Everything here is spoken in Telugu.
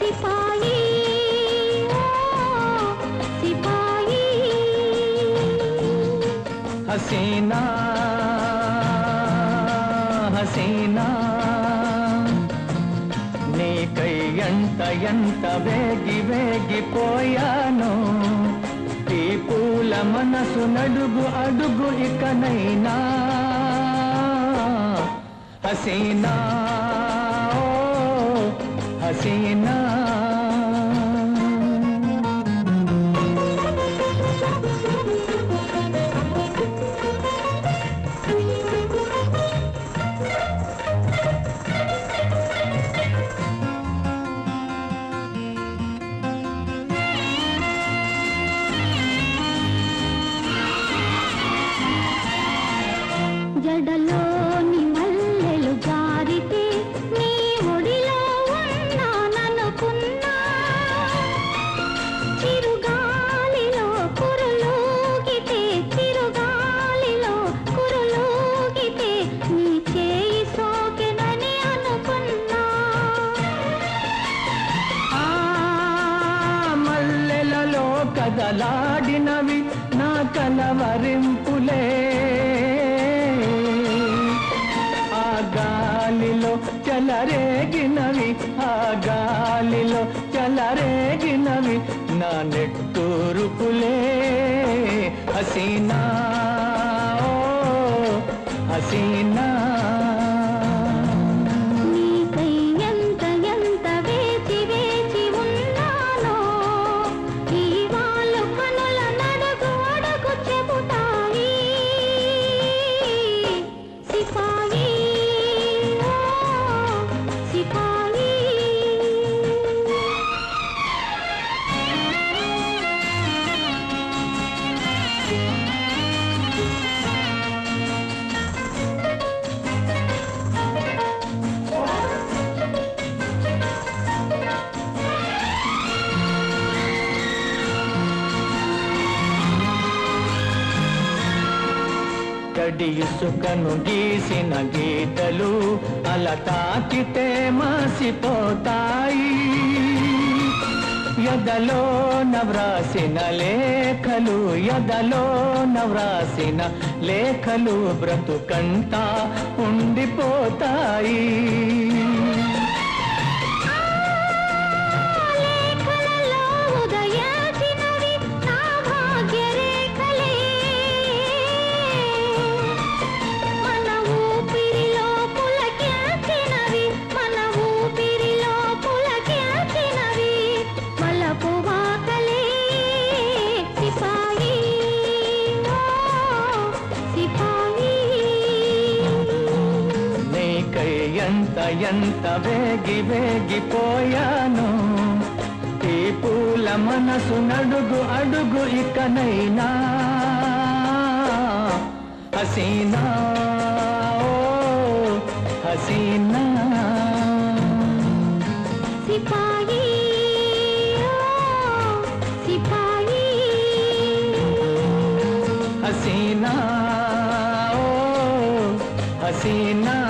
सिपाही सिपाही हसीना हसीना నీకై ఎంత ఎంత వేగి వేగిపోయాను ఈ పూల మనసు నడుగు అడుగు ఇకనైనా हसीना ओ हसीना జడలోని మల్లెలు జారితే నీ ఒడిలో ఉన్నాననుకున్నా చిరుగాలిలో కురులూగితే నీ చేయి సోకెనని అనుకున్నా ఆ మల్లెలలో కదలాడినవి నా కలవరింపులే గాలిలో చలరేగినవి ఆ గాలిలో చలరేగినవి నా నెట్టూరుపులే హసీనా ఓ హసీనా నీకై ఎంత ఎంత వేచి వేచి ఉన్నానో ఈ వాళ్ళు కనుల నడుగు అడుగు చెబుతాయి సిపాయి తడి ఇసుకను గీసిన గీతలు అలా తాకితే మాసిపోతాయి ఎదలో నవ్రాసిన లేఖలు ఎదలో నవ్రాసిన లేఖలు బ్రతుకంతా ఉండిపోతాయి ఎంత ఎంత వేగి వేగిపోయాను ఈ పూల మనసు నడుగు అడుగు ఇకనైనా హసీనా ఓ హసీనా సిపాయి సిపాయి हसीना ओ हसीना।